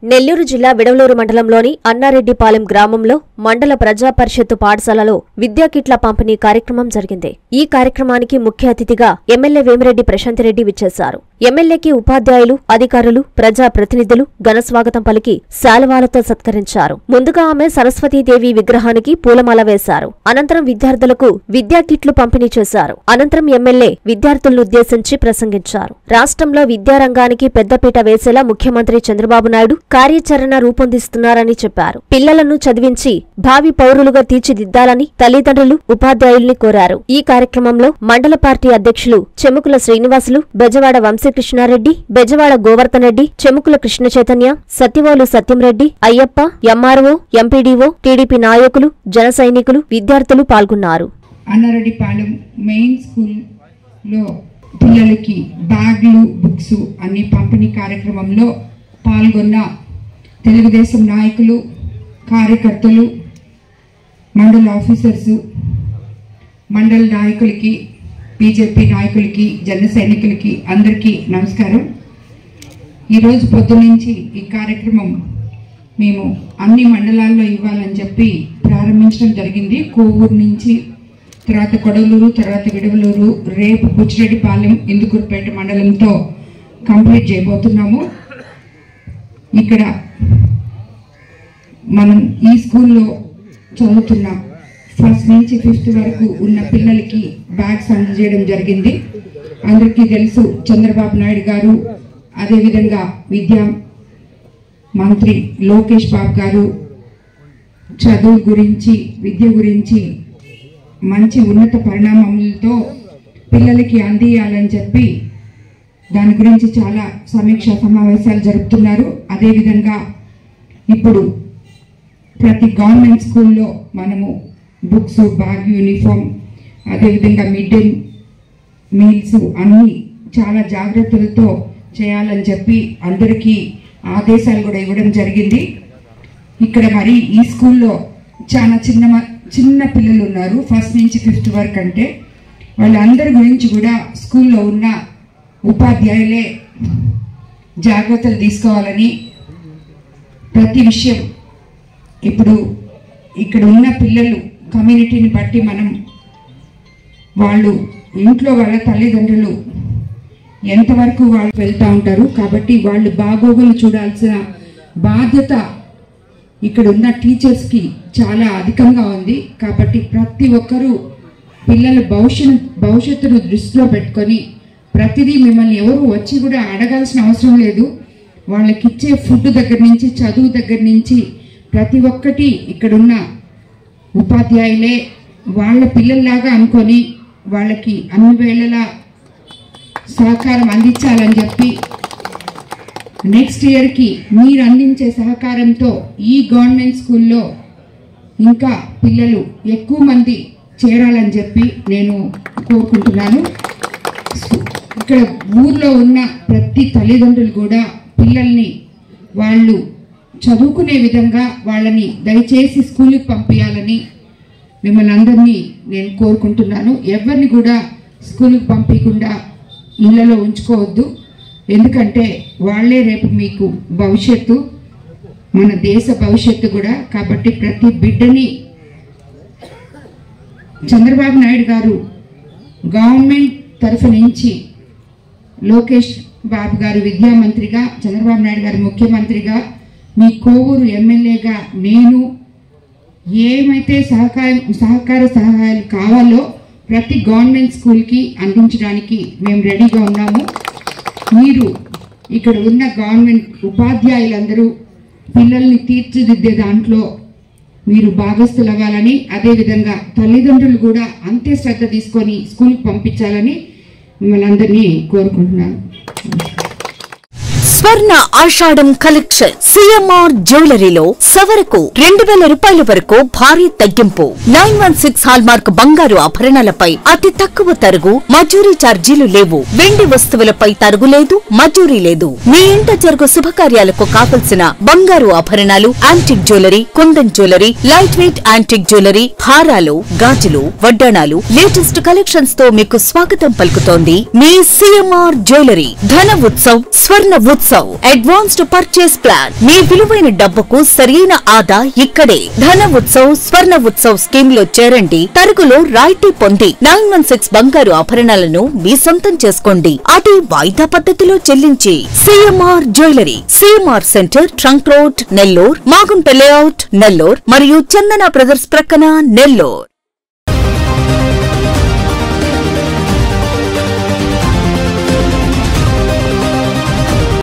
నెల్లూరు జిల్లా విడవలూరు మండలంలోని అన్నారెడ్డిపాలెం గ్రామంలో మండల ప్రజా పరిషత్తు పాఠశాలలో విద్యా కిట్ల పంపిణీ కార్యక్రమం జరిగింది. ఈ కార్యక్రమానికి ముఖ్య అతిథిగా ఎమ్మెల్యే వేమిరెడ్డి ప్రశాంతిరెడ్డి విచ్చేశారు. ఎమ్మెల్యేకి ఉపాధ్యాయులు, అధికారులు, ప్రజా ప్రతినిధులు ఘనస్వాగతం పలికి శాలువాలతో సత్కరించారు. ముందుగా ఆమె సరస్వతీదేవి విగ్రహానికి పూలమాల వేశారు. అనంతరం విద్యార్థులకు విద్యా కిట్లు పంపిణీ చేశారు. అనంతరం ఎమ్మెల్యే విద్యార్థులనుద్దేశించి ప్రసంగించారు. రాష్ట్రంలో విద్యారంగానికి పెద్దపీట వేసేలా ముఖ్యమంత్రి చంద్రబాబు నాయుడు కార్యాచరణ రూపొందిస్తున్నారని చెప్పారు. పిల్లలను చదివించి భావి పౌరులుగా తీర్చిదిద్దాలని తల్లిదండ్రులు, ఉపాధ్యాయుల్ని కోరారు. ఈ కార్యక్రమంలో మండల పార్టీ అధ్యక్షులు Chemukula Srinivasulu, Bezawada Vamsi Krishna Reddy, Bezawada Govardhan Reddy, Chemukula Krishna Chaitanya, Satyavolu Satyam Reddy, Ayyappa, MRO, MPDO, TDP నాయకులు, జన సైనికులు, విద్యార్థులు పాల్గొన్నారు. అన్నారెడ్డిపాలెం మెయిన్ స్కూల్లో పిల్లలకి బ్యాగ్లు, బుక్స్ అన్ని పంపిణీ కార్యక్రమంలో పాల్గొన్న తెలుగుదేశం నాయకులు, కార్యకర్తలు, మండల ఆఫీసర్స్, మండల నాయకులకి, బీజేపీ నాయకులకి, జన సైనికులకి అందరికీ నమస్కారం. ఈరోజు పొద్దునుంచి ఈ కార్యక్రమం మేము అన్ని మండలాల్లో ఇవ్వాలని చెప్పి ప్రారంభించడం జరిగింది. కోవూరు నుంచి, తర్వాత కొడవలూరు, తర్వాత విడవలూరు, రేపు బుచ్చిరెడ్డిపాలెం, ఇందుకూరుపేట మండలంతో కంప్లీట్ చేయబోతున్నాము. ఇక్కడ మనం ఈ స్కూల్లో చదువుతున్న ఫస్ట్ నుంచి 5th వరకు ఉన్న పిల్లలకి బ్యాగ్స్ అందజేయడం జరిగింది. అందరికీ తెలుసు, చంద్రబాబు నాయుడు గారు, అదేవిధంగా విద్యా మంత్రి లోకేష్ బాబు గారు చదువు గురించి, విద్య గురించి మంచి ఉన్నత పరిణామాలతో పిల్లలకి అందియాలని చెప్పి దాని గురించి చాలా సమీక్షా సమావేశాలు జరుపుతున్నారు. అదేవిధంగా ఇప్పుడు ప్రతి గవర్నమెంట్ స్కూల్లో మనము బుక్స్, బ్యాగ్, యూనిఫామ్, అదేవిధంగా మిడ్ డే మీల్స్ అన్నీ చాలా జాగ్రత్తలతో చేయాలని చెప్పి అందరికీ ఆదేశాలు కూడా ఇవ్వడం జరిగింది. ఇక్కడ మరి ఈ స్కూల్లో చాలా చిన్న పిల్లలు ఉన్నారు, ఫస్ట్ నుంచి 5th వరకు. అంటే వాళ్ళందరి గురించి కూడా స్కూల్లో ఉన్న ఉపాధ్యాయులే జాగ్రత్తలు తీసుకోవాలని, ప్రతి విషయం ఇప్పుడు ఇక్కడ ఉన్న పిల్లలు కమ్యూనిటీని బట్టి మనం వాళ్ళు ఇంట్లో వాళ్ళ తల్లిదండ్రులు ఎంతవరకు వాళ్ళు వెళ్తూ ఉంటారు. కాబట్టి వాళ్ళు బాగోగులు చూడాల్సిన బాధ్యత ఇక్కడ ఉన్న టీచర్స్కి చాలా అధికంగా ఉంది. కాబట్టి ప్రతి ఒక్కరూ పిల్లల భవిష్యత్తును దృష్టిలో పెట్టుకొని ప్రతిదీ మిమ్మల్ని ఎవరు వచ్చి కూడా అడగాల్సిన అవసరం లేదు. వాళ్ళకి ఇచ్చే ఫుడ్ దగ్గర నుంచి, చదువు దగ్గర నుంచి ప్రతి ఒక్కటి ఇక్కడున్న ఉపాధ్యాయులే వాళ్ళ పిల్లల్లాగా అనుకొని వాళ్ళకి అన్ని వేళలా సహకారం అందించాలని చెప్పి నెక్స్ట్ ఇయర్కి మీరు అందించే సహకారంతో ఈ గవర్నమెంట్ స్కూల్లో ఇంకా పిల్లలు ఎక్కువ మంది చేరాలని చెప్పి నేను కోరుకుంటున్నాను. ఇక్కడ ఊర్లో ఉన్న ప్రతి తల్లిదండ్రులు కూడా పిల్లల్ని వాళ్ళు చదువుకునే విధంగా వాళ్ళని దయచేసి స్కూల్కి పంపించాలని మిమ్మల్ని అందరినీ నేను కోరుకుంటున్నాను. ఎవరిని కూడా స్కూల్కి పంపించకుండా ఇళ్లలో ఉంచుకోవద్దు. ఎందుకంటే వాళ్ళే రేపు మీకు భవిష్యత్తు, మన దేశ భవిష్యత్తు కూడా. కాబట్టి ప్రతి బిడ్డని చంద్రబాబు నాయుడు గారు గవర్నమెంట్ తరఫు నుంచి లోకేష్ బాబు గారు విద్యామంత్రిగా, చంద్రబాబు నాయుడు గారు ముఖ్యమంత్రిగా, మీ కోవూరు ఎమ్మెల్యేగా నేను ఏమైతే సహాయాలు కావాలో ప్రతి గవర్నమెంట్ స్కూల్కి అందించడానికి మేము రెడీగా ఉన్నాము. మీరు ఇక్కడ ఉన్న గవర్నమెంట్ ఉపాధ్యాయులందరూ పిల్లల్ని తీర్చిదిద్దే దాంట్లో మీరు భాగస్థులు అవ్వాలని, అదేవిధంగా తల్లిదండ్రులు కూడా అంతే శ్రద్ధ తీసుకొని స్కూల్కి పంపించాలని మిమ్మల్ని అందరినీ కోరుకుంటున్నాను. స్వర్ణ ఆషాఢం కలెక్షన్ సిఎంఆర్ జ్యువెలరీలో సవరకు 2000 రూపాయల వరకు భారీ తగ్గింపు. 916 హాల్మార్క్ బంగారు ఆభరణాలపై అతి తక్కువ తరుగు, మజూరీ ఛార్జీలు లేవు. వెండి వస్తువులపై తరుగు లేదు, మజూరీ లేదు. మీ ఇంట జరుగు శుభకార్యాలకు కావలసిన బంగారు ఆభరణాలు, antique jewellery, kundan jewellery, light weight antique jewellery, హారాలు, గాజులు, వడ్డాణాలు, లేటెస్ట్ కలెక్షన్స్ తో మీకు స్వాగతం పలుకుతోంది మీ CMR jewellery. Dhana Utsav, Swarna Utsav Utsav advanced purchase plan. మీ విలువైన డబ్బుకు సరైన ఆదా ఇక్కడే. ధన ఉత్సవ్, స్వర్ణ ఉత్సవ్ స్కీమ్ లో చేరండి. తరుగులో రాయితీ పొంది 916 బంగారు ఆభరణాలను మీ సొంతం చేసుకోండి. అది వాయిదా పద్ధతిలో చెల్లించి. CMR jewellery, CMR centre, trunk road, Nellore, Magunta layout, Nellore మరియు చందన బ్రదర్స్ ప్రక్కన, నెల్లూర్.